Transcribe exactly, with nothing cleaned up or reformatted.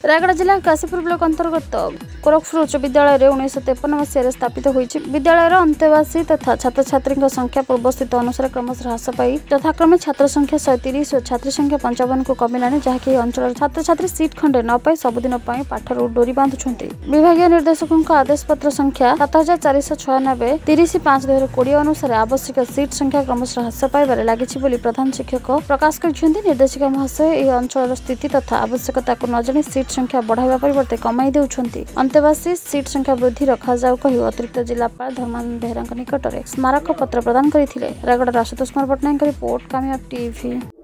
रायगढ़ जिला काशीपुर ब्लॉक अंतर्गत गोरखपुर उच्च विद्यालय उन्नीस तेपन मसीह स्थापित होती विद्यालय अंतेवासी तथा छात्र छात्री संख्या पूर्वस्थित अनुसार क्रमश ह्रास पाई यथाक्रमे छात्र संख्या शहे तीस और छात्री संख्या पंचावन को कमिलानी जहाँकि अंचल छात्र छात्री सीट खंडे न पाई सबुदिन पाठर डोरी बांधुंट विभाग निर्देशकों आदेश पत्र संख्या सात हजार चार शह छयानबे तीस पांच दुई हजार कोड़े अनुसार आवश्यक सीट संख्या क्रमश ह्रास पाइबार लगी प्रधान शिक्षक प्रकाश कर निर्देशिका महाशय यह अंचल स्थिति तथा आवश्यकता को न जाणी सीट संख्या बढ़ावा परिवर्ते कमाई देउछंती अंतेवासी सीट संख्या वृद्धि रखा जाऊ कही अतिरिक्त जिलापाल धर्मानंद बेहरा निकट में स्मारक पत्र प्रदान करथिले। Raigarh Ashutosh Kumar Pattnaik report Kamyab TV.